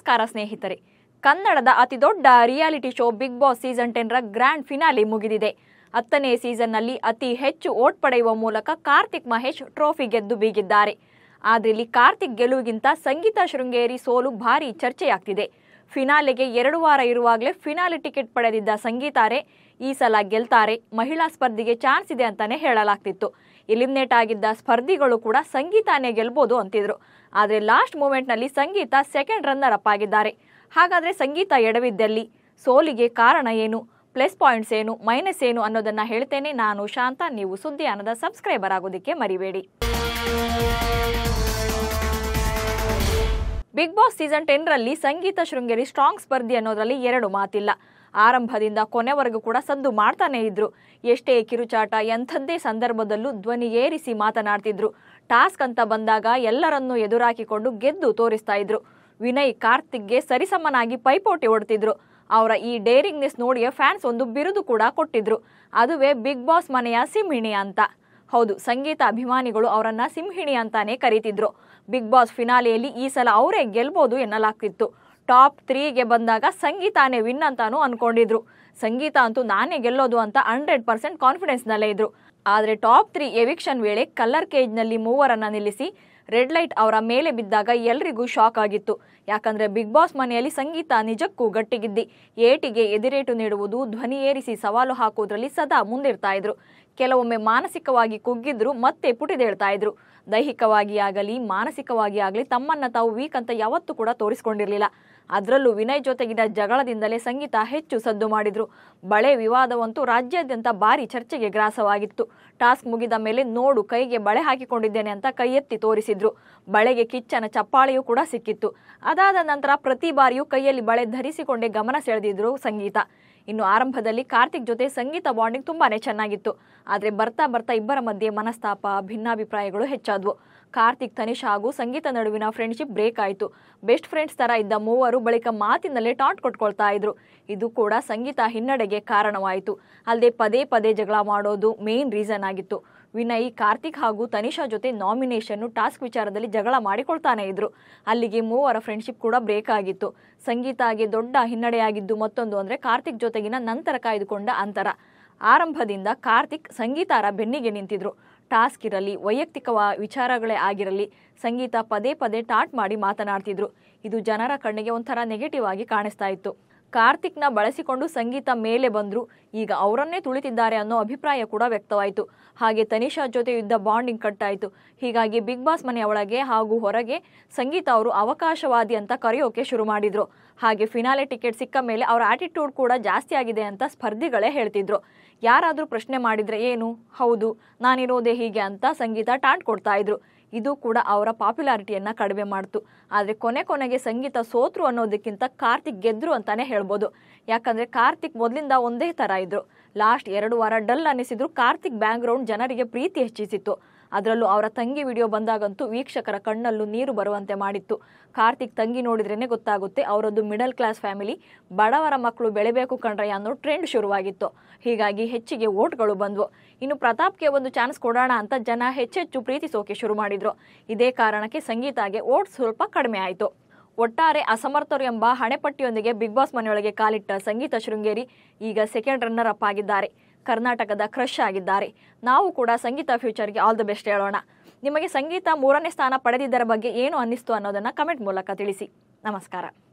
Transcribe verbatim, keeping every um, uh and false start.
ನಮಸ್ಕಾರ ಸ್ನೇಹಿತರೆ. ಕನ್ನಡದ ಅತಿದೊಡ್ಡ reality show big boss season ten ರ ಗ್ರ್ಯಾಂಡ್ ಫಿನಾಲೆ ಮುಗಿದಿದೆ. ಹತ್ತನೇ ಸೀಸನ್ನಲ್ಲಿ ಅತಿ ಹೆಚ್ಚು ಓಟ್ ಪಡೆಯುವ ಮೂಲಕ ಕಾರ್ತಿಕ್ ಮಹೇಶ್ ಟ್ರೋಫಿ ಗೆದ್ದು ಬೀಗಿದ್ದಾರೆ. ಆದರೆ ಇಲ್ಲಿ ಕಾರ್ತಿಕ್ ಗೆಲುವಿಗಿಂತ ಸಂಗೀತ ಶೃಂಗೇರಿ ಸೋಲು ಭಾರಿ ಚರ್ಚೆಯಾಗ್ತಿದೆ. ಫಿನಾಲೆಗೆ ಎರಡು ವಾರ ಇರುವಾಗಲೇ ಫಿನಾಲೆ ಟಿಕೆಟ್ ಪಡೆದಿದ್ದ ಸಂಗೀತಾರೆ ಈ ಸಲ ಗೆಲ್ತಾರೆ, ಮಹಿಳಾ ಸ್ಪರ್ಧಿಗೆ ಚಾನ್ಸ್ ಇದೆ ಅಂತಾನೆ ಹೇಳಲಾಗ್ತಿತ್ತು. ಎಲಿಮಿನೇಟ್ ಆಗಿದ್ದ ಸ್ಪರ್ಧಿಗಳು ಕೂಡ ಸಂಗೀತಾನೇ ಗೆಲ್ಬೋದು ಅಂತಿದ್ರು. ಆದರೆ ಲಾಸ್ಟ್ ಮೂಮೆಂಟ್ನಲ್ಲಿ ಸಂಗೀತ ಸೆಕೆಂಡ್ ರನ್ನರ್ ಅಪ್ ಆಗಿದ್ದಾರೆ. ಹಾಗಾದರೆ ಸಂಗೀತ ಎಡವಿದ್ದಲ್ಲಿ ಸೋಲಿಗೆ ಕಾರಣ ಏನು, ಪ್ಲಸ್ ಪಾಯಿಂಟ್ಸ್ ಏನು, ಮೈನಸ್ ಏನು ಅನ್ನೋದನ್ನ ಹೇಳ್ತೇನೆ. ನಾನು ಶಾಂತ. ನೀವು ಸುದ್ದಿ ಅನ್ನದ ಸಬ್ಸ್ಕ್ರೈಬರ್ ಆಗೋದಕ್ಕೆ ಮರಿಬೇಡಿ. ಬಿಗ್ ಬಾಸ್ ಸೀಸನ್ ಟೆನ್ ರಲ್ಲಿ ಸಂಗೀತ ಶೃಂಗೇರಿ ಸ್ಟ್ರಾಂಗ್ ಸ್ಪರ್ಧಿ ಅನ್ನೋದ್ರಲ್ಲಿ ಎರಡು ಮಾತಿಲ್ಲ. ಆರಂಭದಿಂದ ಕೊನೆವರೆಗೂ ಕೂಡ ಸದ್ದು ಮಾಡ್ತಾನೆ ಇದ್ರು. ಎಷ್ಟೇ ಕಿರುಚಾಟ, ಎಂಥದ್ದೇ ಸಂದರ್ಭದಲ್ಲೂ ಧ್ವನಿ ಏರಿಸಿ ಮಾತನಾಡ್ತಿದ್ರು. ಟಾಸ್ಕ್ ಅಂತ ಬಂದಾಗ ಎಲ್ಲರನ್ನೂ ಎದುರಾಕಿಕೊಂಡು ಗೆದ್ದು ತೋರಿಸ್ತಾ ಇದ್ರು. ವಿನಯ್ ಕಾರ್ತಿಕ್ಗೆ ಸರಿಸಮನಾಗಿ ಪೈಪೋಟಿ ಹೊಡ್ತಿದ್ರು. ಅವರ ಈ ಡೇರಿಂಗ್ನೆಸ್ ನೋಡಿಯೇ ಫ್ಯಾನ್ಸ್ ಒಂದು ಬಿರುದು ಕೂಡ ಕೊಟ್ಟಿದ್ರು. ಅದುವೇ ಬಿಗ್ ಬಾಸ್ ಮನೆಯ ಸಿಂಹಿಣಿ ಅಂತ. ಹೌದು, ಸಂಗೀತ ಅಭಿಮಾನಿಗಳು ಅವರನ್ನ ಸಿಂಹಿಣಿ ಅಂತಾನೆ ಕರೀತಿದ್ರು. ಬಿಗ್ ಬಾಸ್ ಫಿನಾಲೆಯಲ್ಲಿ ಈ ಸಲ ಅವರೇ ಗೆಲ್ಬೋದು ಎನ್ನಲಾಗ್ತಿತ್ತು. ಟಾಪ್ ತ್ರೀಗೆ ಬಂದಾಗ ಸಂಗೀತಾನೇ ವಿನ್ ಅಂತಾನೂ ಅನ್ಕೊಂಡಿದ್ರು. ಸಂಗೀತ ಅಂತೂ ನಾನೇ ಗೆಲ್ಲೋದು ಅಂತ ಹಂಡ್ರೆಡ್ ಪರ್ಸೆಂಟ್ ಕಾನ್ಫಿಡೆನ್ಸ್ನಲ್ಲೇ ಇದ್ರು. ಆದರೆ ಟಾಪ್ ತ್ರೀ ಎವಿಕ್ಷನ್ ವೇಳೆ ಕಲರ್ ಕೇಜ್ನಲ್ಲಿ ಮೂವರನ್ನ ನಿಲ್ಲಿಸಿ ರೆಡ್ ಲೈಟ್ ಅವರ ಮೇಲೆ ಬಿದ್ದಾಗ ಎಲ್ರಿಗೂ ಶಾಕ್ ಆಗಿತ್ತು. ಯಾಕಂದ್ರೆ ಬಿಗ್ ಬಾಸ್ ಮನೆಯಲ್ಲಿ ಸಂಗೀತ ನಿಜಕ್ಕೂ ಗಟ್ಟಿಗಿದ್ದಿ. ಏಟಿಗೆ ಎದಿರೇಟು ನೀಡುವುದು, ಧ್ವನಿ ಏರಿಸಿ ಸವಾಲು ಹಾಕುವುದರಲ್ಲಿ ಸದಾ ಮುಂದಿರ್ತಾ ಇದ್ರು. ಕೆಲವೊಮ್ಮೆ ಮಾನಸಿಕವಾಗಿ ಕುಗ್ಗಿದ್ರು, ಮತ್ತೆ ಪುಟಿದೇಳ್ತಾ ಇದ್ರು. ದೈಹಿಕವಾಗಿ ಆಗಲಿ ಮಾನಸಿಕವಾಗಿ ಆಗಲಿ ತಮ್ಮನ್ನ ತಾವು ವೀಕ್ ಅಂತ ಯಾವತ್ತೂ ಕೂಡ ತೋರಿಸ್ಕೊಂಡಿರ್ಲಿಲ್ಲ. ಅದರಲ್ಲೂ ವಿನಯ್ ಜೊತೆಗಿನ ಜಗಳದಿಂದಲೇ ಸಂಗೀತ ಹೆಚ್ಚು ಸದ್ದು ಮಾಡಿದ್ರು. ಬಳೆ ವಿವಾದವಂತೂ ರಾಜ್ಯಾದ್ಯಂತ ಭಾರಿ ಚರ್ಚೆಗೆ ಗ್ರಾಸವಾಗಿತ್ತು. ಟಾಸ್ಕ್ ಮುಗಿದ ಮೇಲೆ ನೋಡು ಕೈಗೆ ಬಳೆ ಹಾಕಿಕೊಂಡಿದ್ದೇನೆ ಅಂತ ಕೈ ಎತ್ತಿ ತೋರಿಸಿದ್ರು. ಬಳೆಗೆ ಕಿಚ್ಚನ ಚಪ್ಪಾಳೆಯೂ ಕೂಡ ಸಿಕ್ಕಿತ್ತು. ಅದಾದ ನಂತರ ಪ್ರತಿ ಬಾರಿಯೂ ಕೈಯಲ್ಲಿ ಬಳೆ ಧರಿಸಿಕೊಂಡೇ ಗಮನ ಸೆಳೆದಿದ್ರು ಸಂಗೀತ. ಇನ್ನು ಆರಂಭದಲ್ಲಿ ಕಾರ್ತಿಕ್ ಜೊತೆ ಸಂಗೀತ ಬಾಂಡಿಂಗ್ ತುಂಬಾನೇ ಚೆನ್ನಾಗಿತ್ತು. ಆದರೆ ಬರ್ತಾ ಬರ್ತಾ ಇಬ್ಬರ ಮಧ್ಯೆ ಮನಸ್ತಾಪ, ಭಿನ್ನಾಭಿಪ್ರಾಯಗಳು ಹೆಚ್ಚಾದ್ವು. ಕಾರ್ತಿಕ್, ತನಿಷಾ ಹಾಗೂ ಸಂಗೀತ ನಡುವಿನ ಫ್ರೆಂಡ್ಶಿಪ್ ಬ್ರೇಕ್ ಆಯಿತು. ಬೆಸ್ಟ್ ಫ್ರೆಂಡ್ಸ್ ತರ ಇದ್ದ ಮೂವರು ಬಳಿಕ ಮಾತಿನಲ್ಲೇ ಟಾಂಟ್ ಕೊಟ್ಕೊಳ್ತಾ ಇದ್ರು. ಇದು ಕೂಡ ಸಂಗೀತ ಹಿನ್ನಡೆಗೆ ಕಾರಣವಾಯಿತು. ಅಲ್ಲದೆ ಪದೇ ಪದೇ ಜಗಳ ಮಾಡೋದು ಮೇನ್ ರೀಸನ್ ಆಗಿತ್ತು. ವಿನಯ್ ಕಾರ್ತಿಕ್ ಹಾಗೂ ತನಿಷಾ ಜೊತೆ ನಾಮಿನೇಷನ್ ಟಾಸ್ಕ್ ವಿಚಾರದಲ್ಲಿ ಜಗಳ ಮಾಡಿಕೊಳ್ತಾನೆ ಇದ್ರು. ಅಲ್ಲಿಗೆ ಮೂವರ ಫ್ರೆಂಡ್ಶಿಪ್ ಕೂಡ ಬ್ರೇಕ್ ಆಗಿತ್ತು. ಸಂಗೀತಾಗೆ ದೊಡ್ಡ ಹಿನ್ನಡೆಯಾಗಿದ್ದು ಮತ್ತೊಂದು ಅಂದ್ರೆ ಕಾರ್ತಿಕ್ ಜೊತೆಗಿನ ನಂತರ ಕಾಯ್ದುಕೊಂಡ ಅಂತರ. ಆರಂಭದಿಂದ ಕಾರ್ತಿಕ್ ಸಂಗೀತಾರ ಬೆನ್ನಿಗೆ ನಿಂತಿದ್ರು. ಟಾಸ್ಕ್ ಇರಲಿ, ವೈಯಕ್ತಿಕ ವಿಚಾರಗಳೇ ಆಗಿರಲಿ, ಸಂಗೀತ ಪದೇ ಪದೇ ಟಾಟ್ ಮಾಡಿ ಮಾತನಾಡ್ತಿದ್ರು. ಇದು ಜನರ ಕಣ್ಣಿಗೆ ಒಂಥರ ನೆಗೆಟಿವ್ ಆಗಿ ಕಾಣಿಸ್ತಾ ಇತ್ತು. ಕಾರ್ತಿಕ್ನ ಬಳಸಿಕೊಂಡು ಸಂಗೀತ ಮೇಲೆ ಬಂದ್ರು. ಈಗ ಅವರನ್ನೇ ತುಳಿತಿದ್ದಾರೆ ಅನ್ನೋ ಅಭಿಪ್ರಾಯ ಕೂಡ ವ್ಯಕ್ತವಾಯಿತು. ಹಾಗೆ ತನಿಷಾ ಜೊತೆ ಇದ್ದ ಬಾಂಡಿಂಗ್ ಕಟ್ಟಾಯಿತು. ಹೀಗಾಗಿ ಬಿಗ್ ಬಾಸ್ ಮನೆಯ ಒಳಗೆ ಹಾಗೂ ಹೊರಗೆ ಸಂಗೀತ ಅವರು ಅವಕಾಶವಾದಿ ಅಂತ ಕರೆಯೋಕೆ ಶುರು ಮಾಡಿದ್ರು. ಹಾಗೆ ಫಿನಾಲೆ ಟಿಕೆಟ್ ಸಿಕ್ಕ ಮೇಲೆ ಅವರ ಆಟಿಟ್ಯೂಡ್ ಕೂಡ ಜಾಸ್ತಿ ಆಗಿದೆ ಅಂತ ಸ್ಪರ್ಧಿಗಳೇ ಹೇಳ್ತಿದ್ರು. ಯಾರಾದ್ರೂ ಪ್ರಶ್ನೆ ಮಾಡಿದ್ರೆ ಏನು, ಹೌದು ನಾನಿರೋದೇ ಹೀಗೆ ಅಂತ ಸಂಗೀತ ಟಾಂಟ್ ಕೊಡ್ತಾ ಇದ್ರು. ಇದು ಕೂಡ ಅವರ ಪಾಪ್ಯುಲಾರಿಟಿಯನ್ನ ಕಡಿಮೆ ಮಾಡ್ತು. ಆದ್ರೆ ಕೊನೆ ಕೊನೆಗೆ ಸಂಗೀತ ಸೋತ್ರು ಅನ್ನೋದಕ್ಕಿಂತ ಕಾರ್ತಿಕ್ ಗೆದ್ರು ಅಂತಾನೆ ಹೇಳ್ಬೋದು. ಯಾಕಂದ್ರೆ ಕಾರ್ತಿಕ್ ಮೊದಲಿಂದ ಒಂದೇ ತರ ಇದ್ರು. ಲಾಸ್ಟ್ ಎರಡು ವಾರ ಡಲ್ ಅನಿಸಿದ್ರು. ಕಾರ್ತಿಕ್ ಬ್ಯಾಕ್ ಗ್ರೌಂಡ್ ಜನರಿಗೆ ಪ್ರೀತಿ ಹೆಚ್ಚಿಸಿತ್ತು. ಅದರಲ್ಲೂ ಅವರ ತಂಗಿ ವಿಡಿಯೋ ಬಂದಾಗಂತೂ ವೀಕ್ಷಕರ ಕಣ್ಣಲ್ಲೂ ನೀರು ಬರುವಂತೆ ಮಾಡಿತ್ತು. ಕಾರ್ತಿಕ್ ತಂಗಿ ನೋಡಿದ್ರೇನೆ ಗೊತ್ತಾಗುತ್ತೆ ಅವರದ್ದು ಮಿಡಲ್ ಕ್ಲಾಸ್ ಫ್ಯಾಮಿಲಿ, ಬಡವರ ಮಕ್ಕಳು ಬೆಳೆಬೇಕು ಕಣ್ರಯ್ಯ ಅನ್ನೋ ಟ್ರೆಂಡ್ ಶುರುವಾಗಿತ್ತು. ಹೀಗಾಗಿ ಹೆಚ್ಚಿಗೆ ವೋಟ್ಗಳು ಬಂದ್ವು. ಇನ್ನು ಪ್ರತಾಪ್ಗೆ ಒಂದು ಚಾನ್ಸ್ ಕೊಡೋಣ ಅಂತ ಜನ ಹೆಚ್ಚೆಚ್ಚು ಪ್ರೀತಿಸೋಕೆ ಶುರು ಮಾಡಿದ್ರು. ಇದೇ ಕಾರಣಕ್ಕೆ ಸಂಗೀತಾಗೆ ವೋಟ್ ಸ್ವಲ್ಪ ಕಡಿಮೆ ಆಯಿತು. ಒಟ್ಟಾರೆ ಅಸಮರ್ಥರು ಎಂಬ ಹಣೆಪಟ್ಟಿಯೊಂದಿಗೆ ಬಿಗ್ ಬಾಸ್ ಮನೆಯೊಳಗೆ ಕಾಲಿಟ್ಟ ಸಂಗೀತ ಶೃಂಗೇರಿ ಈಗ ಸೆಕೆಂಡ್ ರನ್ನರ್ ಅಪ್ ಆಗಿದ್ದಾರೆ. ಕರ್ನಾಟಕದ ಕ್ರಶ್ ಆಗಿದ್ದಾರೆ. ನಾವು ಕೂಡ ಸಂಗೀತ ಫ್ಯೂಚರ್ಗೆ ಆಲ್ ದ ಬೆಸ್ಟ್ ಹೇಳೋಣ. ನಿಮಗೆ ಸಂಗೀತ ಮೂರನೇ ಸ್ಥಾನ ಪಡೆದಿದ್ದರ ಬಗ್ಗೆ ಏನು ಅನ್ನಿಸ್ತು ಅನ್ನೋದನ್ನ ಕಮೆಂಟ್ ಮೂಲಕ ತಿಳಿಸಿ. ನಮಸ್ಕಾರ.